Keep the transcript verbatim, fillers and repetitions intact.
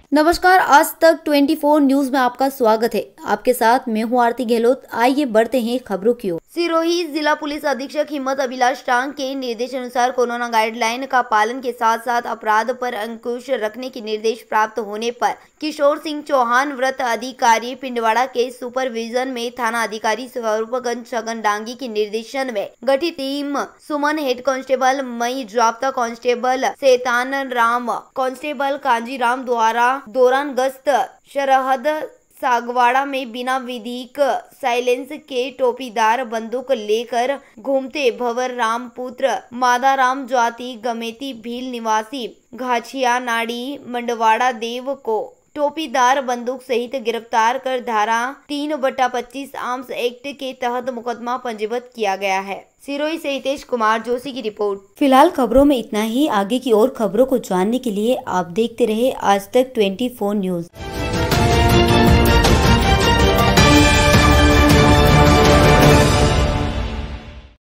नमस्कार, आज तक चौबीस न्यूज में आपका स्वागत है। आपके साथ मैं हूं आरती गहलोत। आइए बढ़ते हैं खबरों की ओर। सिरोही जिला पुलिस अधीक्षक हिम्मत अभिलाष टांग के निर्देश अनुसार कोरोना गाइडलाइन का पालन के साथ साथ अपराध पर अंकुश रखने के निर्देश प्राप्त होने पर किशोर सिंह चौहान व्रत अधिकारी पिंडवाड़ा के सुपरविजन में थाना अधिकारी स्वरूपगंज छगन डांगी के निर्देशन में गठित टीम सुमन हेड कांस्टेबल मई जाब्ता कांस्टेबल शैतान राम कांस्टेबल कांजीराम द्वारा दौरान गश्त सरहद सागवाड़ा में बिना विधिक साइलेंस के टोपीदार बंदूक लेकर घूमते भंवर राम पुत्र मादाराम जाति गमेती भील निवासी घाछिया नाड़ी मंडवाड़ा देव को टोपीदार बंदूक सहित गिरफ्तार कर धारा तीन बटा पच्चीस आर्म्स एक्ट के तहत मुकदमा पंजीबद्ध किया गया है। सिरोही से हितेश कुमार जोशी की रिपोर्ट। फिलहाल खबरों में इतना ही। आगे की और खबरों को जानने के लिए आप देखते रहे आज तक चौबीस न्यूज।